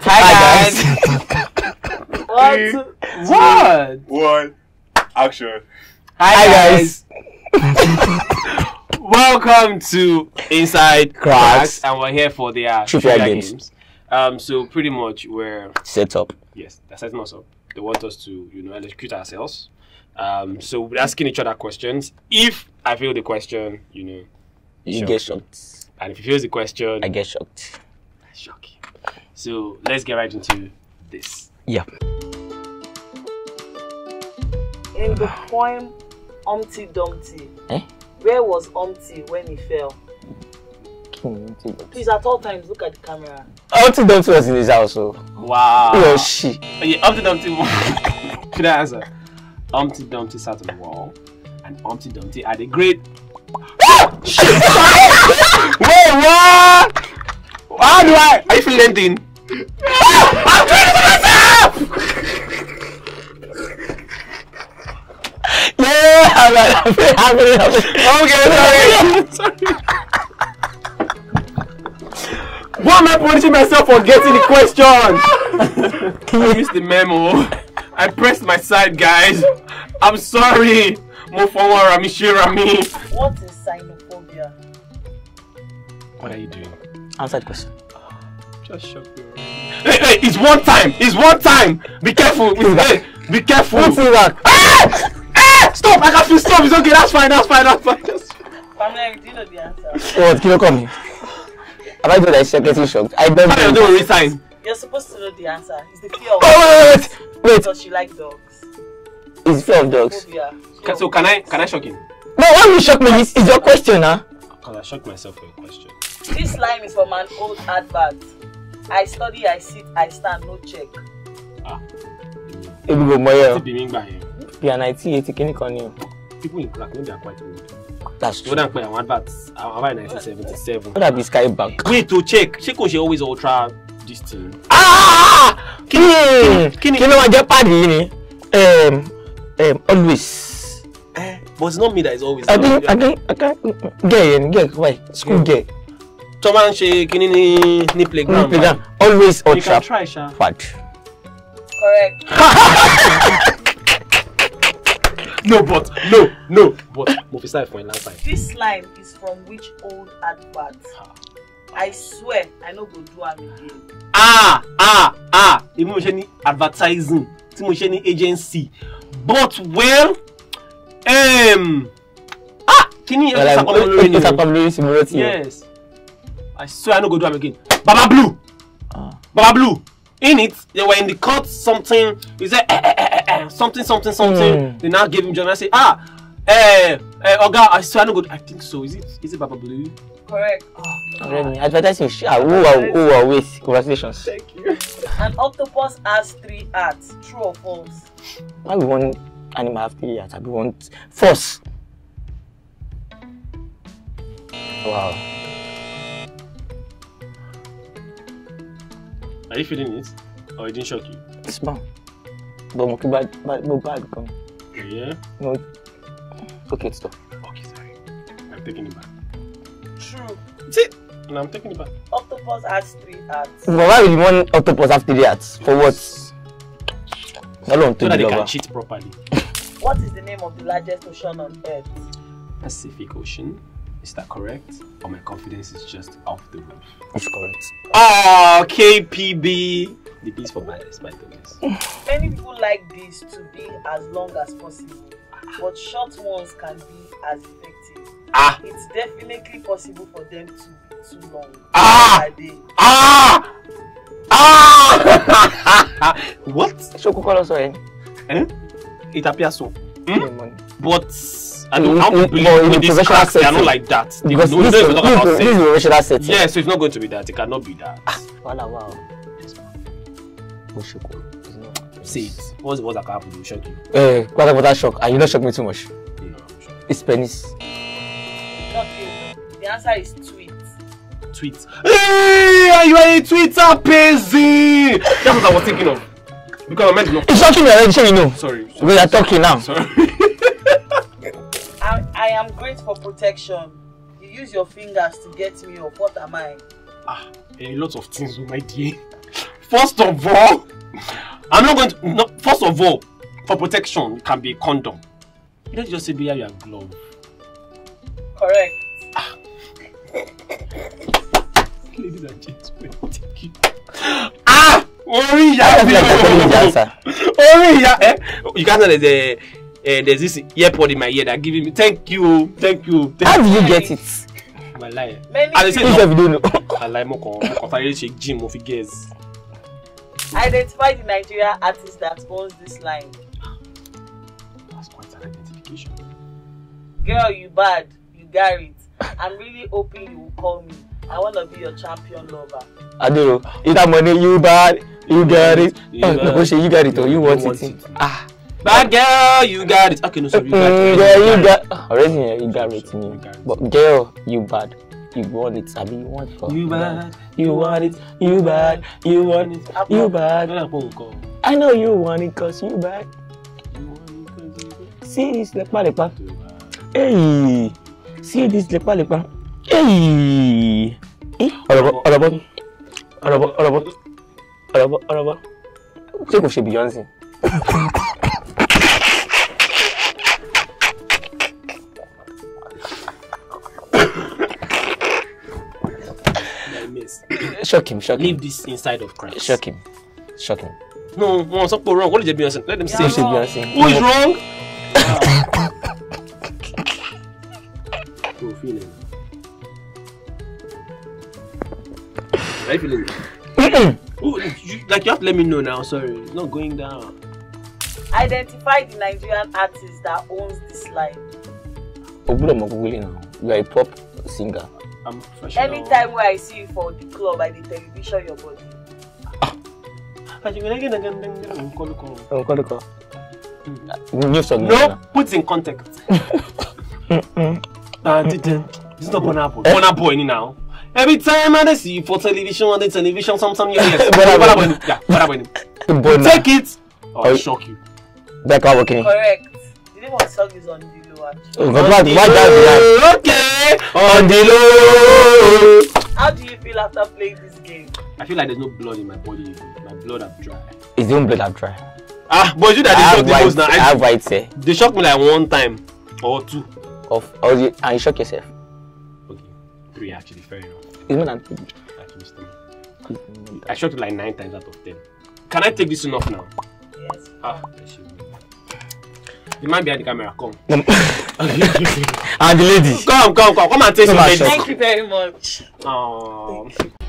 Hi guys. One. Action. Hi guys. Welcome to Inside Cracks. and we're here for the Trivia games. So pretty much we're Set up. yes, they're setting us up. They want us to electrocute ourselves. So we're asking each other questions. If I fail the question, You shock. get shocked. And if you fail the question, I get shocked. shock you. So let's get right into this. Yeah. In the poem Humpty Dumpty, Eh? where was Humpty when he fell? Please, at all times, look at the camera. Humpty Dumpty was in his house, so. Wow. He or she. Yeah, Humpty Dumpty. Should I answer? Humpty Dumpty sat on the wall, and Humpty Dumpty had a great. Wait, what? How do I? Are you feeling anything? I'm trying to myself. Yeah, I'm Okay, sorry. Why am I punishing myself for getting the question? I missed the memo. I pressed my side, guys. I'm sorry. Move forward, Rami. What is xenophobia? What are you doing? Answer the question. Just shock me. Hey, it's one time. Be careful. Hey, be careful. What's that? Stop. I can feel stop. It's okay. That's fine. Family, do you know the answer? What? Can you call me? Have I done that getting shocked? I don't How do know. you resign? You're supposed to know the answer. It's the fear of Oh, wait. because you like dogs. It's fear of dogs. Phobia. So can I shock him? No, why you shock me? It's your question, huh? Because I shocked myself for a question. This line is from an old advert. I study, I sit, I stand, no check. It will go more. People P&IT, can you call you? in crack, they are quite old. That's You true. don't play an advert. I 1977. What that be Sky Bank? Wait to check. Check on she always ultra this thing. Ah! Kini. You know what? Get party, always. But it's not me that is always. I can't get why school get Someone she kini ni playground. playground always You ultra can try, Sha. bad. Correct. No. But Mofisa for last time. This line is from which old advert? I swear, I no go do am again. Even mo any advertising, tí mo ṣe ní agency. But well, kini yes. I swear I no go do am again. Baba Blue. In it, they were in the court something. He said something. They now gave him job. I say Oga, I swear I no go. I think so. Is it Baba Blue? Correct. Advertising who wait, congratulations. Thank you. An octopus has 3 hearts. True or false? Why we want animal have 3 hearts? We want force. Wow. Are you feeling it? Or it didn't shock you? It's bad. But bad come. Yeah. No. Okay, stop. Okay, sorry. I'm taking it back. True. See? No, I'm taking it back. Octopus has 3 hearts. But why would you want octopus have 3 hearts? For what? Not long to So that the they can lover. cheat properly. What is the name of the largest ocean on earth? Pacific Ocean. Is that correct? Or my confidence is just off the roof? It's correct. Oh, KPB. The beast for bias, by the way. Many people like this to be as long as possible, but short ones can be as effective. It's definitely possible for them to be too long. What? Shokokolo sorry. It appears so. Money. But I In- don't in- believe in with the these professional cracks, they are not setting. like that. They Because know this they is talk about sex. a racial setting. Yeah, so it's not going to be that. It cannot be that. Wow. Say it. What's the worst that can happen? It will shock you. Quite about shock, and you don't shock me too much. No, I'm sure. It's penis. Not you. The answer is tweet. Tweet. Hey, you are a Twitter busy. That's what I was thinking of. Because I meant no. It's shocking me already, sure you know. Sorry. We are talking now. Sorry. I am great for protection. You use your fingers to get me off. What am I? A lot of things, my dear. First of all, I'm not going to. No, first of all, for protection, it can be a condom. You don't just say be your glove. Correct. Ladies and gentlemen, thank you. Oriya! You can't know there's this earpod in my ear that giving me. Thank you. How do you get it? My lie. Many Don't know. I lie more. I shake gym of figures. Identify the Nigerian artist that owns this line. That's quite an identification. Girl, you bad. You got it. I'm really hoping you will call me. I want to be your champion lover. I don't know. Is that money you bad? You got it. You got it or you want it? Bad girl, you got it. Okay, no, sorry. You got already. You got it. But girl, you bad. You want it. I mean, you want it. You bad. You want it. You bad. You want it. You bad. I know you want it cause you bad. See this lepa. Hey. See this lepa. Hey. Araba. Ṣé kò ṣe Beyonce? Shock him. Leave this inside of Christ. Shock him. No, something wrong. What is Beyonce? Let them say Beyonce. Who is wrong? Feeling. How you feeling? Like you have to let me know now. Sorry, it's not going down. Identify the Nigerian artist that owns this line. You are a pop singer. I'm professional. Anytime where I see you for the club, I did television your body. No, put it in context. This is not Burna Boy. Burna Boy now. Every time I see you for television, on the television, sometimes you hear Burna Boy. Take it, or I'll shock you. Correct. The name of the song is On The Low. Okay, On The Low. How do you feel after playing this game? I feel like there's no blood in my body. My blood have dry. Is your blood have dry? But you that they shock the most now. I have white say. They shocked me like 1 time or 2. And you shock yourself? Okay, 3 actually, fair enough. It's more than 3. Actually, still. I shocked it like 9 times out of 10. Can I take this enough now? Yes. The man behind the camera, come. And the lady. Come and take some. Thank you very much.